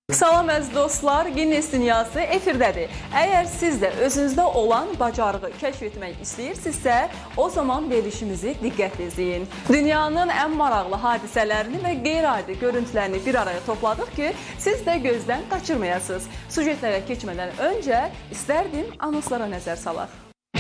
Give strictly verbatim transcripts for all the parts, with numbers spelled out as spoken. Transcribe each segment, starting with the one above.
Salam əziz dostlar, Guinness Dünyası efirdədir. Əgər siz də özünüzdə olan bacarığı kəşf etmək istəyirsinizsə, o zaman verilişimizi diqqətlə izləyin. Dünyanın ən maraqlı hadisələrini və qeyri-adi görüntülərini bir araya topladıq ki, siz də gözdən qaçırmayasınız. Sujetlərə keçmədən öncə istərdim anonslara nəzər salaq.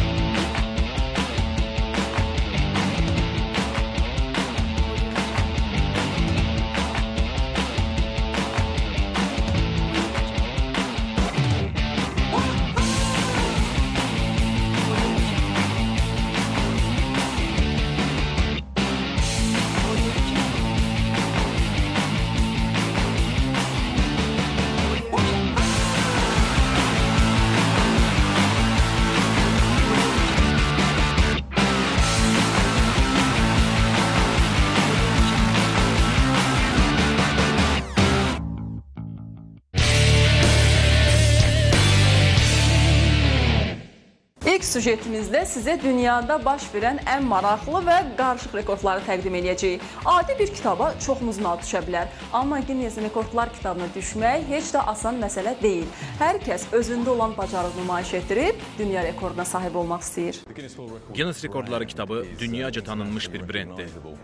İlk sujetimizdə sizə dünyada baş verən ən maraqlı və qarışıq rekordları təqdim edəcəyik. Adi bir kitaba çoxumuzun adı düşə bilər. Amma Guinness Rekordlar kitabına düşmək heç də asan məsələ deyil. Hər kəs özündə olan bacarığı nümayiş etdirib, dünya rekorduna sahib olmaq istəyir. Guinness Rekordları kitabı dünyaca tanınmış bir brenddir.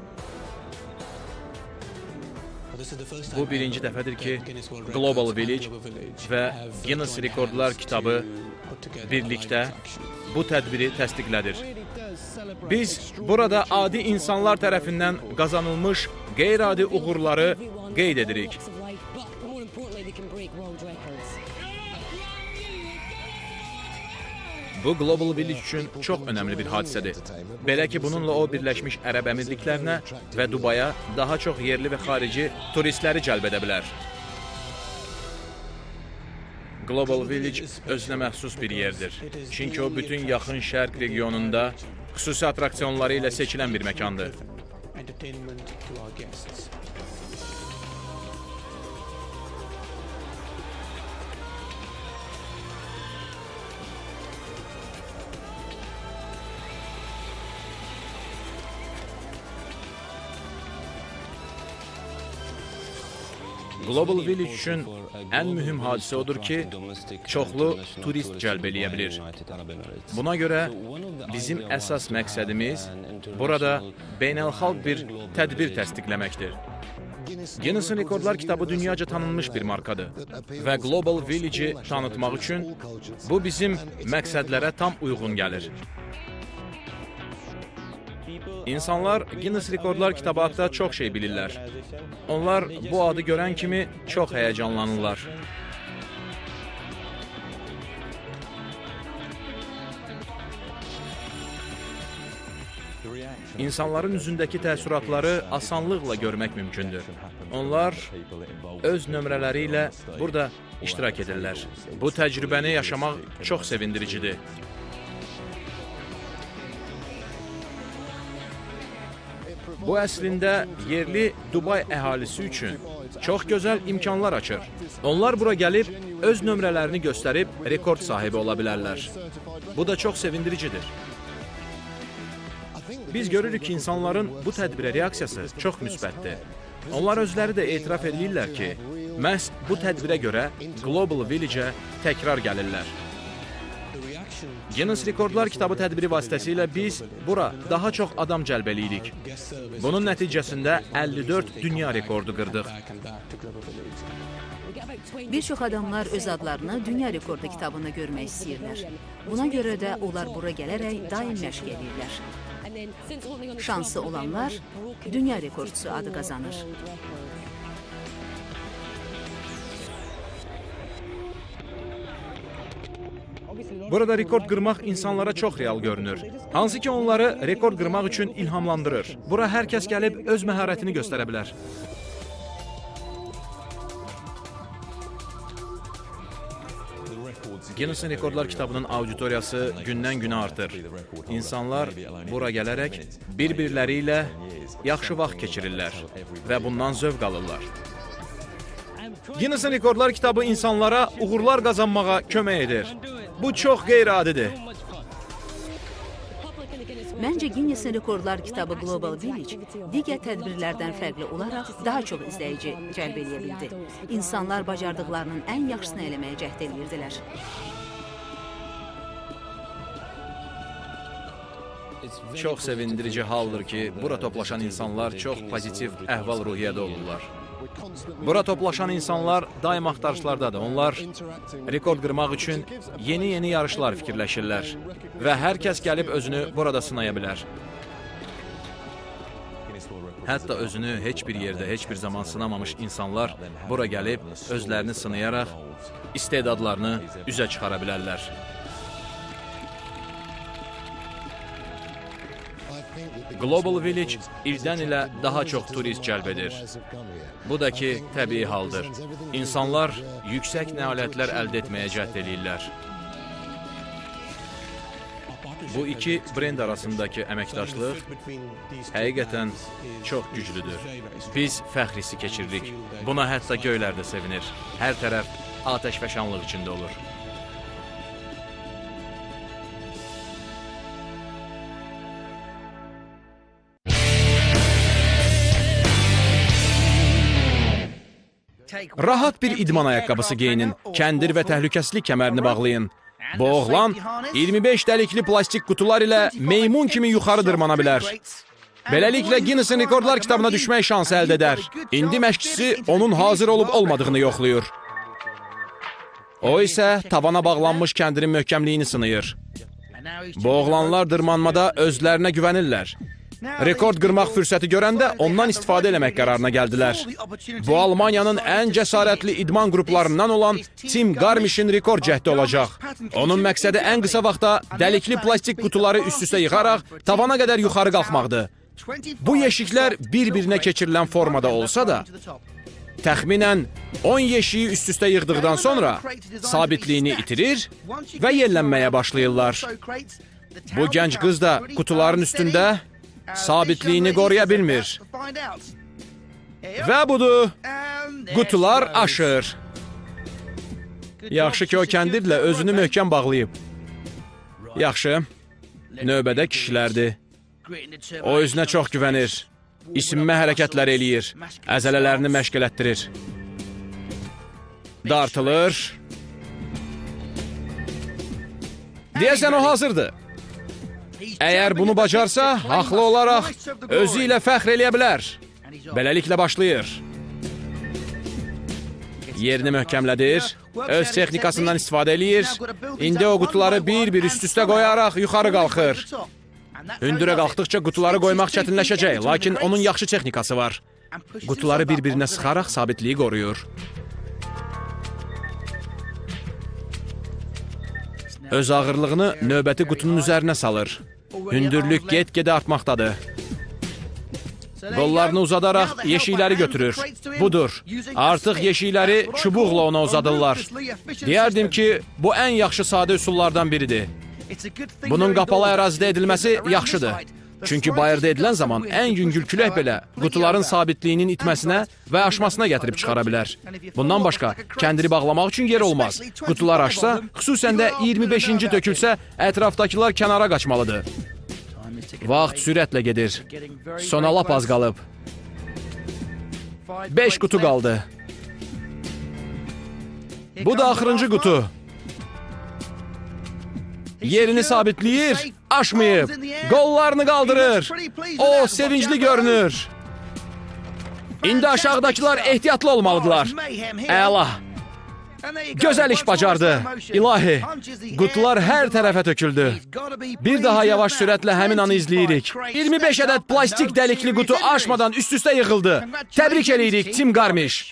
Bu birinci dəfədir ki, Global Village və Guinness Rekordlar kitabı birlikdə bu tədbiri təsdiqlədir. Biz burada adi insanlar tərəfindən qazanılmış qeyri-adi uğurları qeyd edirik. Bu Global Village üçün çox önəmli bir hadisədir. Belə ki, bununla o Birləşmiş Ərəb Əmirliklərinə və Dubaya daha çox yerli və xarici turistləri cəlb edə bilər. Global Village özünə məxsus bir yerdir. Çünki o, bütün yaxın şərq regionunda xüsusi atraksiyonları ilə seçilən bir məkandır. Global Village üçün ən mühüm hadisə odur ki, çoxlu turist cəlb eləyə bilir. Buna görə bizim əsas məqsədimiz burada beynəlxalq bir tədbir təsdiqləməkdir. Guinness Rekordlar kitabı dünyaca tanınmış bir markadır və Global Village'i tanıtmaq üçün bu bizim məqsədlərə tam uyğun gəlir. İnsanlar Guinness Rekordlar kitabı haqqında çox şey bilirlər. Onlar bu adı görən kimi çox həyəcanlanırlar. İnsanların üzündəki təəssüratları asanlıqla görmək mümkündür. Onlar öz nömrələri ilə burada iştirak edirlər. Bu təcrübəni yaşamaq çox sevindiricidir. Bu əslində yerli Dubay əhalisi üçün çox gözəl imkanlar açır. Onlar bura gəlib, öz nömrələrini göstərib, rekord sahibi ola bilərlər. Bu da çox sevindiricidir. Biz görürük ki, insanların bu tədbirə reaksiyası çox müsbətdir. Onlar özləri də etiraf edirlər ki, məhz bu tədbirə görə Global Village'ə təkrar gəlirlər. Guinness Rekordlar kitabı tədbiri vasitəsilə biz bura daha çox adam cəlb eləyirik. Bunun nəticəsində əlli dörd dünya rekordu qırdıq. Bir çox adamlar öz adlarını dünya rekordu kitabında görmək istəyirlər. Buna görə də onlar bura gələrək daim məşq edirlər. Şansı olanlar dünya rekordçusu adı qazanır. Burada rekord qırmaq insanlara çox real görünür. Hansı ki, onları rekord qırmaq üçün ilhamlandırır. Bura hər kəs gəlib öz məharətini göstərə bilər. Guinness Rekordlar kitabının auditoriyası gündən-günə artır. İnsanlar bura gələrək bir-birləri ilə yaxşı vaxt keçirirlər və bundan zövq alırlar. Guinness Rekordlar kitabı insanlara uğurlar qazanmağa kömək edir. Bu çox qeyri-adidir. Məncə Guinness Rekordlar kitabı Global Village digər tədbirlərdən fərqli olaraq daha çox izləyici cəlb edə bildi. İnsanlar bacardıqlarının ən yaxşısını eləməyə cəhd edirdilər. Çox sevindirici haldır ki, bura toplaşan insanlar çox pozitiv əhval-ruhiyyədə olurlar. Bura toplaşan insanlar daim axtarışlardadır. Onlar rekord qırmaq üçün yeni-yeni yarışlar fikirləşirlər və hər kəs gəlib özünü burada sınaya bilər. Hətta özünü heç bir yerdə, heç bir zaman sınamamış insanlar bura gəlib özlərini sınayaraq istedadlarını üzə çıxara bilərlər. Global Village ildən ilə daha çox turist cəlb edir. Bu da ki, təbii haldır. İnsanlar yüksək nailiyyətlər əldə etməyə cəhd edirlər. Bu iki brend arasındakı əməkdaşlıq həqiqətən çox güclüdür. Biz fəxr hissi keçiririk. Buna hətta göylər də sevinir. Hər tərəf atəşfəşanlıq içində olur. Rahat bir idman ayaqqabısı geyinin, kəndir və təhlükəsizlik kəmərini bağlayın. Bu oğlan iyirmi beş dəlikli plastik qutular ilə meymun kimi yuxarı dırmana bilər. Beləliklə Guinness Rekordlar kitabına düşmək şansı əldə edər. İndi məşqçisi onun hazır olub olmadığını yoxlayır. O isə tavana bağlanmış kəndirin möhkəmliyini sınayır. Bu oğlanlar dırmanmada özlərinə güvənirlər. Rekord qırmaq fürsəti görəndə ondan istifadə eləmək qərarına gəldilər. Bu Almaniyanın ən cəsarətli idman qruplarından olan Tim Garmish'in rekord cəhdi olacaq. Onun məqsədi ən qısa vaxtda dəlikli plastik qutuları üst-üstə yıxaraq tavana qədər yuxarı qalxmaqdır. Bu yeşiklər bir-birinə keçirilən formada olsa da, təxminən on yeşiyi üst-üstə yığdıqdan sonra sabitliyini itirir və yellənməyə başlayırlar. Bu gənc qız da qutuların üstündə sabitliyini qoruya bilmir. Və budur, qutular aşır. Yaxşı ki, o kəndirlə özünü möhkəm bağlayıb. Yaxşı, növbədə kişilərdir. O özünə çox güvənir. İsinmə hərəkətlər eləyir. Əzələlərini məşq elətdirir. Dartılır. Deyəsən o hazırdır. Əgər bunu bacarsa, haqlı olaraq özü ilə fəxr eləyə bilər. Beləliklə başlayır. Yerini möhkəmlədir, öz texnikasından istifadə eləyir. İndi o qutuları bir-bir üst-üstə qoyaraq yuxarı qalxır. Hündürə qalxdıqca qutuları qoymaq çətinləşəcək, lakin onun yaxşı texnikası var. Qutuları bir-birinə sıxaraq sabitliyi qoruyur. Öz ağırlığını növbəti qutunun üzərinə salır. Hündürlük get-gedə artmaqdadır. Qollarını uzadaraq yeşikləri götürür. Budur. Artıq yeşikləri çubuqla ona uzadırlar. Deyərdim ki, bu ən yaxşı sadə üsullardan biridir. Bunun qapalı ərazidə edilməsi yaxşıdır. Çünki bayırda edilən zaman ən yüngül külək belə qutuların sabitliyinin itməsinə və aşmasına gətirib çıxara bilər. Bundan başqa, kəndiri bağlamaq üçün yer olmaz. Qutular aşsa, xüsusən də iyirmi beşinci tökülsə, ətrafdakılar kənara qaçmalıdır. Vaxt sürətlə gedir. Sona lap az qalıb. beş qutu qaldı. Bu da axırıncı qutu. Yerini sabitləyir, aşmayıb, qollarını qaldırır. O, sevincli görünür. İndi aşağıdakılar ehtiyatlı olmalıdırlar. Əla. Gözəl iş bacardı. İlahi, qutular hər tərəfə töküldü. Bir daha yavaş sürətlə həmin anı izləyirik. iyirmi beş ədəd plastik dəlikli qutu aşmadan üst-üstə yığıldı. Təbrik edirik, Tim Garmish.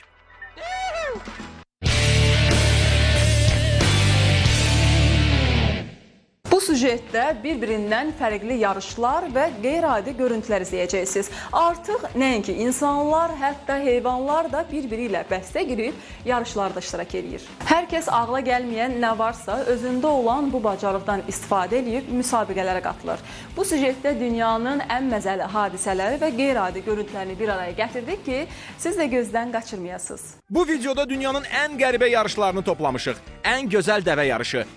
Bu sujetdə bir-birindən fərqli yarışlar və qeyri-adi görüntülər izləyəcəksiniz. Artıq nəinki insanlar, hətta heyvanlar da bir-biri ilə bəstə girib yarışlarda iştirak edir. Hər kəs ağla gəlməyən nə varsa özündə olan bu bacarıqdan istifadə edib müsabiqələrə qatılır. Bu sujetdə dünyanın ən məzəli hadisələri və qeyri-adi görüntülərini bir araya gətirdik ki, siz də gözdən qaçırmayasınız. Bu videoda dünyanın ən qəribə yarışlarını toplamışıq. Ən gözəl dəvə yarışı.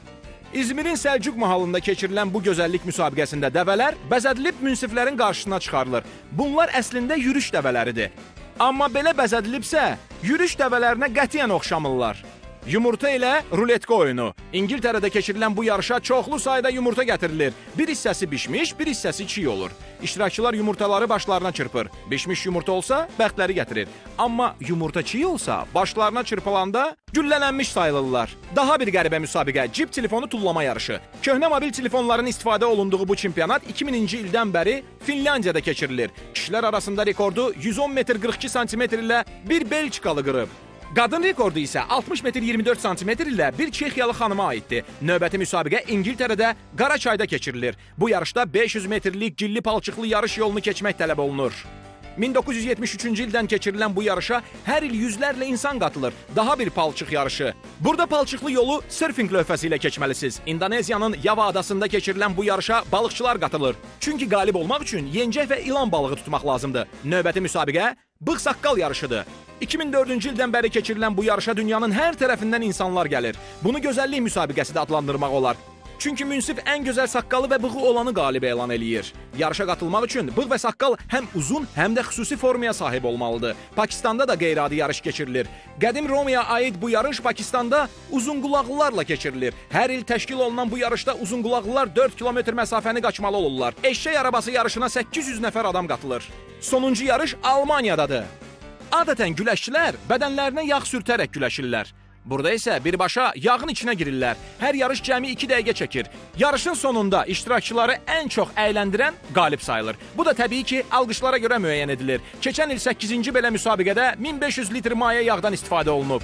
İzmirin Səlcuq mahalında keçirilən bu gözəllik müsabiqəsində dəvələr bəzədilib münsiflərin qarşısına çıxarılır. Bunlar əslində yürüş dəvələridir. Amma belə bəzədilibsə, yürüş dəvələrinə qətiyyən oxşamırlar. Yumurta ilə ruletka oyunu. İngiltərədə keçirilən bu yarışa çoxlu sayda yumurta gətirilir. Bir hissəsi bişmiş, bir hissəsi çiğ olur. İştirakçılar yumurtaları başlarına çırpır. Bişmiş yumurta olsa bəxtləri gətirir. Amma yumurta çiğ olsa başlarına çırpılanda güllələnmiş sayılırlar. Daha bir qəribə müsabiqə, cib telefonu tullama yarışı. Köhnə mobil telefonların istifadə olunduğu bu çempionat iki minci ildən bəri Finlandiyada keçirilir. Kişilər arasında rekordu yüz on metr qırx iki santimetr ilə bir Belçikalı qırıb. Qadın rekordu isə altmış metr iyirmi dörd santimetr ilə bir Çexiyalı xanıma aiddir. Növbəti müsabiqə İngiltərədə Qaraçayda keçirilir. Bu yarışda beş yüz metrlik gilli palçıqlı yarış yolunu keçmək tələb olunur. min doqquz yüz yetmiş üçüncü ildən keçirilən bu yarışa hər il yüzlərlə insan qatılır. Daha bir palçıq yarışı. Burada palçıqlı yolu surfing lövhəsi ilə keçməlisiniz. İndoneziyanın Yava adasında keçirilən bu yarışa balıqçılar qatılır. Çünki qalib olmaq üçün yencək və ilan balığı tutmaq lazımdır. Növbəti müsabiqə bığ-saqqal yarışıdır. iki min dördüncü ildən bəri keçirilən bu yarışa dünyanın hər tərəfindən insanlar gəlir. Bunu gözəllik müsabiqəsi də adlandırmaq olar. Çünki münsif ən gözəl saqqalı və bığı olanı qalib elan eləyir. Yarışa qatılmaq üçün bığ və saqqal həm uzun, həm də xüsusi formaya sahib olmalıdır. Pakistanda da qeyri-adi yarış keçirilir. Qədim Romaya aid bu yarış Pakistanda uzunqulaqlılarla keçirilir. Hər il təşkil olunan bu yarışda uzunqulaqlılar dörd kilometr məsafəni qaçmalı olurlar. Eşşək arabası yarışına səkkiz yüz nəfər adam qatılır. Sonuncu yarış Almaniyadadır. Adətən güləşçilər bədənlərinə yağ sürtərək güləşirlər. Burada isə birbaşa yağın içinə girirlər. Hər yarış cəmi iki dəqiqə çəkir. Yarışın sonunda iştirakçıları ən çox əyləndirən qalib sayılır. Bu da təbii ki, alqışlara görə müəyyən edilir. Keçən il səkkizinci belə müsabiqədə min beş yüz litr maye yağdan istifadə olunub.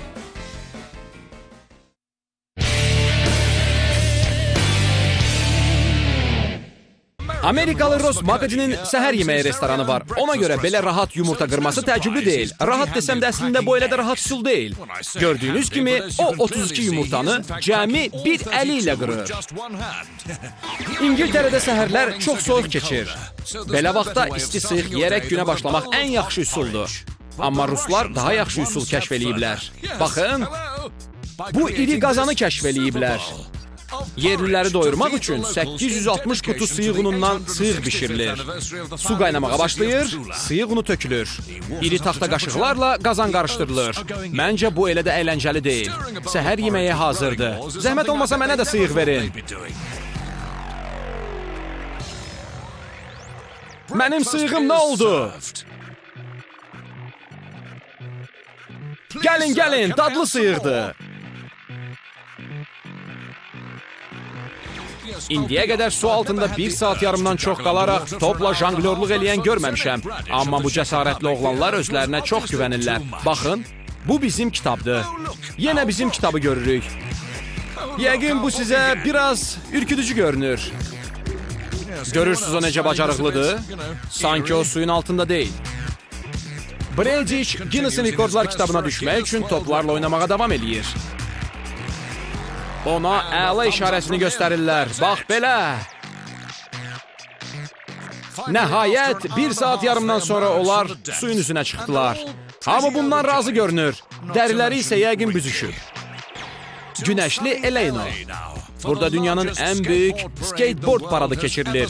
Amerikalı Ross Magazinin səhər yeməyi restoranı var. Ona görə belə rahat yumurta qırması təəccüblü deyil. Rahat desəm də əslində bu elə də rahat üsul deyil. Gördüyünüz kimi o otuz iki yumurtanı cəmi bir əli ilə qırır. İngiltərədə səhərlər çox soyuq keçir. Belə vaxtda isti sıyıq yeyərək günə başlamaq ən yaxşı üsuldur. Amma ruslar daha yaxşı üsul kəşf eləyiblər. Baxın, bu iri qazanı kəşf eləyiblər. Yerliləri doyurmaq üçün səkkiz yüz altmış qutu sıyıq unundan sıyıq bişirilir. Su qaynamağa başlayır, sıyıq unu tökülür. İri taxta qaşıqlarla qazan qarışdırılır. Məncə bu elə də əyləncəli deyil. Səhər yeməyi hazırdır. Zəhmət olmasa mənə də sıyıq verin. Mənim sıyığım nə oldu? Gəlin, gəlin, dadlı sıyıqdır. İndiyə qədər su altında bir saat yarımdan çox qalaraq topla janglyorluq eləyən görməmişəm. Amma bu cəsarətli oğlanlar özlərinə çox güvənirlər. Baxın, bu bizim kitabdır. Yenə bizim kitabı görürük. Yəqin bu sizə biraz ürküdücü görünür. Görürsünüz o necə bacarıqlıdır? Sanki o suyun altında deyil. Bredic Guinness'in rekordlar kitabına düşmək üçün toplarla oynamağa davam eləyir. Ona əla işarəsini göstərirlər. Bax belə. Nəhayət, bir saat yarımdan sonra onlar suyun üzünə çıxdılar. Hamı bundan razı görünür. Dəriləri isə yəqin büzüşür. Günəşli Eleyno. Burada dünyanın ən böyük skateboard paradı keçirilir.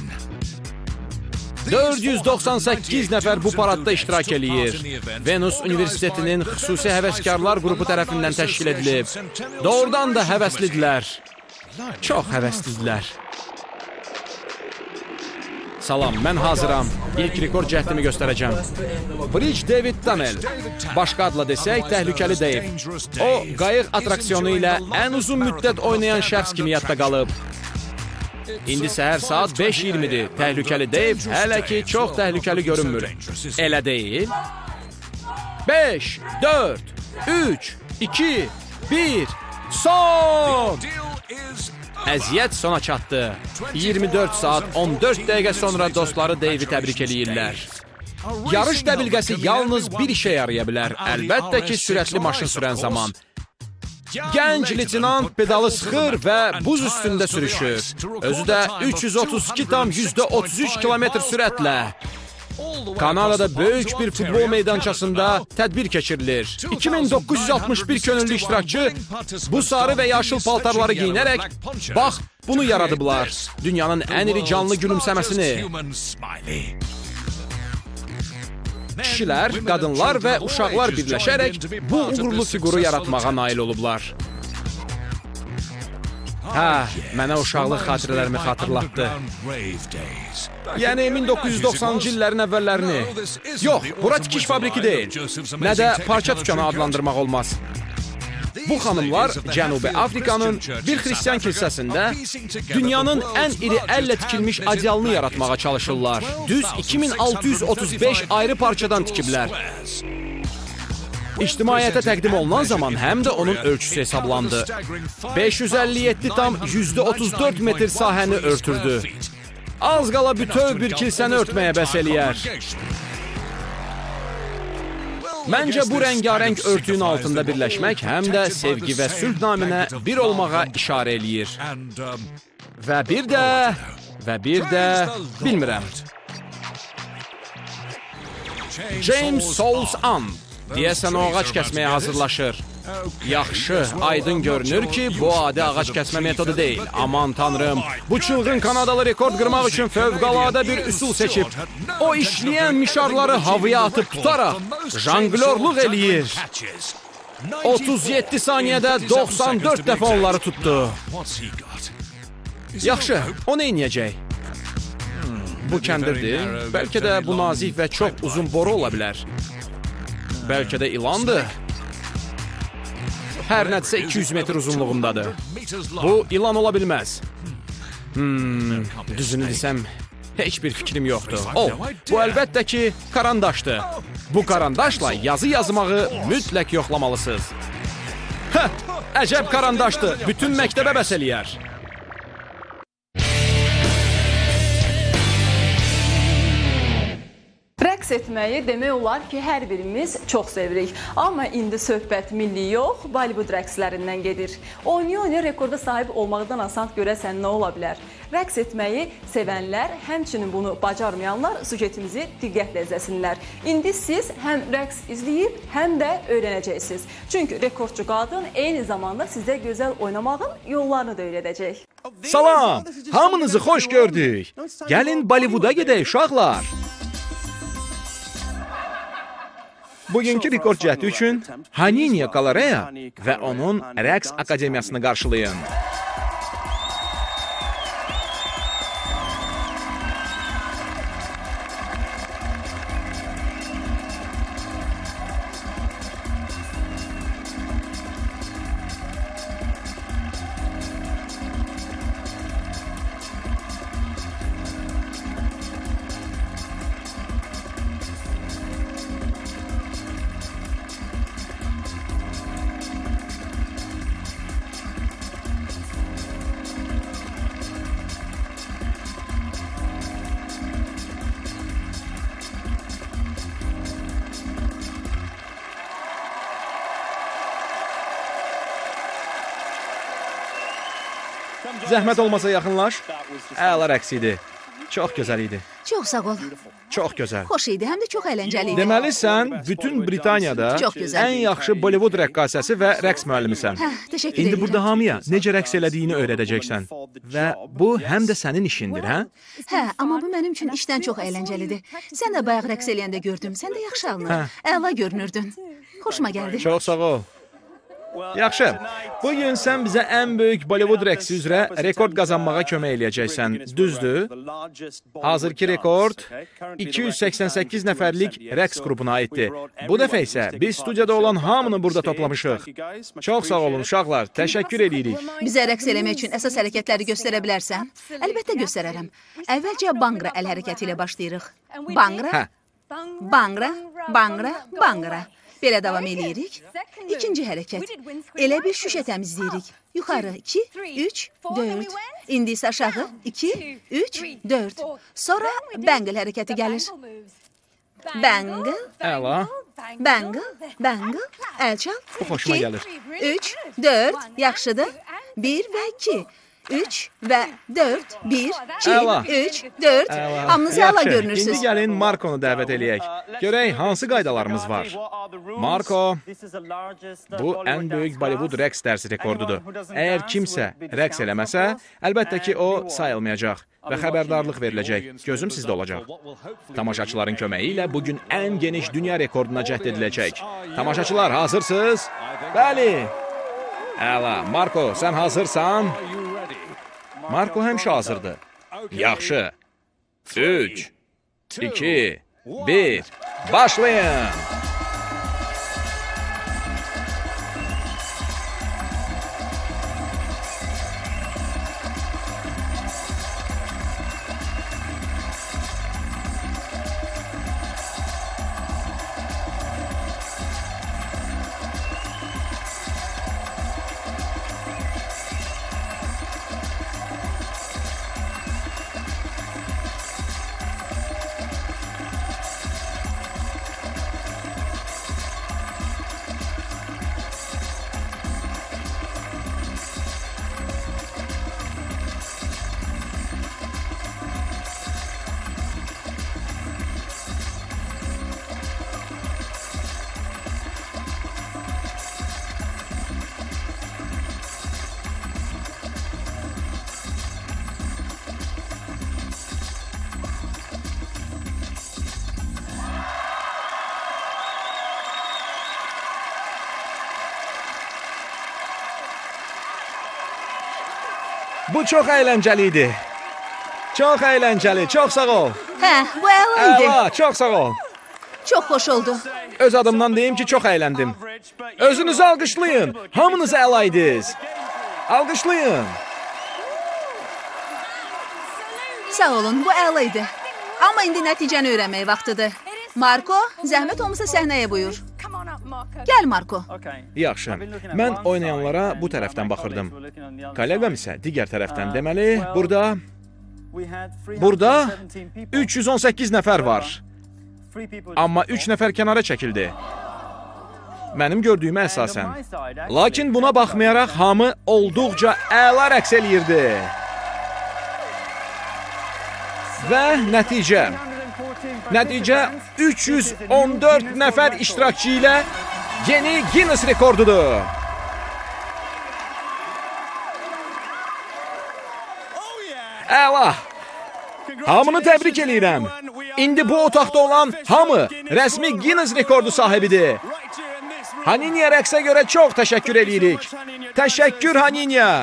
dörd yüz doxsan səkkiz nəfər bu paradda iştirak eləyir. Venus Universitetinin xüsusi həvəskarlar qrupu tərəfindən təşkil edilib. Doğrudan da həvəslidirlər. Çox həvəslidirlər. Salam, mən hazıram. İlk rekord cəhdimi göstərəcəm. Bridge David Tunnel. Başqa adla desək, təhlükəli Dave. O, qayıq atraksiyonu ilə ən uzun müddət oynayan şəxs kimi yadda qalıb. İndi səhər saat beş iyirmidir. Təhlükəli Dave hələ ki çox təhlükəli görünmür. Elə deyil? beş, dörd, üç, iki, bir, son! Əziyyət sona çatdı. iyirmi dörd saat on dörd dəqiqə sonra dostları Dave'i təbrik eləyirlər. Yarış dəbilqəsi yalnız bir işə yaraya bilər. Əlbəttə ki, sürətli maşın sürən zaman. Gənc leytenant pedalı sıxır və buz üstündə sürüşür. Özü də üç yüz otuz iki tam yüzdə otuz üç kilometr sürətlə. Kanadada böyük bir futbol meydançasında tədbir keçirilir. iki min doqquz yüz altmış bir könüllü iştirakçı bu sarı və yaşıl paltarları giyinərək bax bunu yaradıblar. Dünyanın ən iri canlı gülümsəməsini. Kişilər, qadınlar və uşaqlar birləşərək bu uğurlu fiquru yaratmağa nail olublar. Hə, mənə uşaqlıq xatirələrimi xatırlatdı. Yəni min doqquz yüz doxsanıncı illərin əvvəllərini. Yox, bura tikiş fabriki deyil. Nə də parça dükanı adlandırmaq olmaz. Bu xanımlar Cənubi Afrikanın bir xristiyan kilsəsində dünyanın ən iri əllə tikilmiş adyalını yaratmağa çalışırlar. Düz iki min altı yüz otuz beş ayrı parçadan tikiblər. İctimaiyyətə təqdim olunan zaman həm də onun ölçüsü hesablandı. beş yüz əlli yeddi tam yüzdə otuz dörd metr sahəni örtürdü. Az qala bütöv bir kilsəni örtməyə bəs eləyər. Məncə bu rəngarəng örtüyün altında birləşmək həm də sevgi və sülh naminə bir olmağa işarə eləyir. Və bir də, və bir də, bilmirəm. James Souls An, deyəsən o ağac kəsməyə hazırlaşır. Yaxşı, aydın görünür ki, bu adi ağac kəsmə metodu deyil. Aman tanrım, bu çılğın Kanadalı rekord qırmaq üçün fövqəladə bir üsul seçib. O işləyən mişarları havaya atıb tutaraq janglörlük eləyir. otuz yeddi saniyədə doxsan dörd dəfə onları tutdu. Yaxşı, o nə inəyəcək? Bu kəndirdir. Bəlkə də bu nazik və çox uzun boru ola bilər. Bəlkə də ilandır. Hər nədirsə iki yüz metr uzunluğundadır. Bu ilan ola bilməz. Hmm, düzünü desəm, heç bir fikrim yoxdur. O, bu əlbəttə ki, karandaşdır. Bu karandaşla yazı yazmağı mütləq yoxlamalısınız. Hə, əcəb karandaşdır. Bütün məktəbə bəs eləyər. Rəqs etməyi demək olar ki, hər birimiz çox sevirik. Amma indi söhbət milli yox, Bollywood rəqslərindən gedir. Oynuyor rekorda sahib olmaqdan asan görəsən nə ola bilər? Rəqs etməyi sevənlər, həmçinin bunu bacarmayanlar sujetimizi diqqətlə izləsinlər. İndi siz həm rəqs izləyib, həm də öyrənəcəksiniz. Çünki rekordçu qadın eyni zamanda sizə gözəl oynamağın yollarını da öyrədəcək. Salam, hamınızı xoş gördük. Gəlin Bollywooda gedək uşaqlar. Bugünkü rekord cəhdi üçün Haninia Kalareya və onun rəqs akademiyasını qarşılayın. Zəhmət olmasa yaxınlaş. Əla rəqs idi. Çox gözəl idi. Çox sağ ol. Çox gözəl. Xoş idi, həm də çox əyləncəli idi. Deməli sən bütün Britaniyada Çox gözəl. ən yaxşı Bollywood rəqqasəsi və rəqs müəllimisən. Hə, təşəkkür İndi edirəm. burada hamıya necə rəqs elədiyini öyrədəcəksən. Və bu həm də sənin işindir, hə? Hə, amma bu mənim üçün işdən çox əyləncəlidir. Sən də bayaq rəqs eləyəndə gördüm. Sən də yaxşı alınır. Əla görünürdün. Xoşuma gəldi. Çox sağ ol. Yaxşı, bugün sən bizə ən böyük Bollywood rəqsi üzrə rekord qazanmağa kömək eləyəcəksən, düzdür? Hazırki rekord iki yüz səksən səkkiz nəfərlik rəqs qrupuna aiddir. Bu dəfə isə biz studiyada olan hamını burada toplamışıq. Çox sağ olun uşaqlar, təşəkkür edirik. Bizə rəqs eləmək üçün əsas hərəkətləri göstərə bilərsən? Əlbəttə göstərərəm. Əvvəlcə banqra əl hərəkəti ilə başlayırıq. Banqra, Hə. banqra, banqra, banqra. Belə davam eləyirik. İkinci hərəkət. Elə bir şüşə təmizləyirik. Yuxarı iki, üç, dörd. İndi isə aşağı iki, üç, dörd. Sonra bangle hərəkəti gəlir. Bangle, Əla. bangle, bangle. Əl çal. Bu xoşuma İki, gəlir. üç, dörd. Yaxşıdır. Bir və iki. üç və dörd, bir, iki, Əla. üç, dörd. Hamınız əla Yaxşı, görünürsünüz. İndi gəlin Markonu dəvət eləyək. Görək, hansı qaydalarımız var? Marko, bu ən böyük Bollywood rəqs dərsi rekordudur. Əgər kimsə rəqs eləməsə, əlbəttə ki, o sayılmayacaq və xəbərdarlıq veriləcək. Gözüm sizdə olacaq. Tamaşaçıların köməyi ilə bugün ən geniş dünya rekorduna cəhd ediləcək. Tamaşaçılar, hazırsınız? Bəli. Əla, Marko, sən hazırsan? Marko həmişə hazırdır. Yaxşı. üç, iki, bir, başlayın. Bu çox əyləncəli idi. Çox əyləncəli, çox sağ ol. Hə, bu əla idi. Əla, çox sağ ol. Çox xoş oldu. Öz adımdan deyim ki, çox əyləndim. Özünüzü alqışlayın. Hamınız əla idiniz. Alqışlayın. Sağ olun, bu əla idi. Amma indi nəticəni öyrənmək vaxtıdır. Marko, zəhmət olmasa səhnəyə buyur. Gəl Marko. Yaxşı, mən oynayanlara bu tərəfdən baxırdım. Kollegam isə digər tərəfdən. Deməli, burada, burada üç yüz on səkkiz nəfər var. Amma üç nəfər kənara çəkildi. Mənim gördüyümə əsasən. Lakin buna baxmayaraq hamı olduqca əla rəqs eləyirdi. Və nəticə. Nəticə üç yüz on dörd nəfər iştirakçı ilə yeni Guinness rekordudur. Əla. Hamını təbrik eləyirəm. İndi bu otaqda olan hamı rəsmi Guinness rekordu sahibidir. Haninya rəqsə görə çox təşəkkür eləyirik. Təşəkkür Haninya.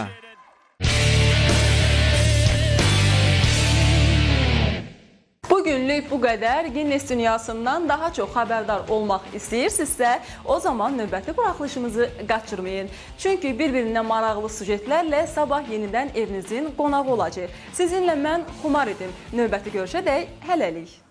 Bugünlük bu qədər. Guinness dünyasından daha çox xəbərdar olmaq istəyirsinizsə, o zaman növbəti buraxılışımızı qaçırmayın. Çünki bir-birindən maraqlı sujetlərlə sabah yenidən evinizin qonağı olacaq. Sizinlə mən Xumar idim. Növbəti görüşədək hələlik.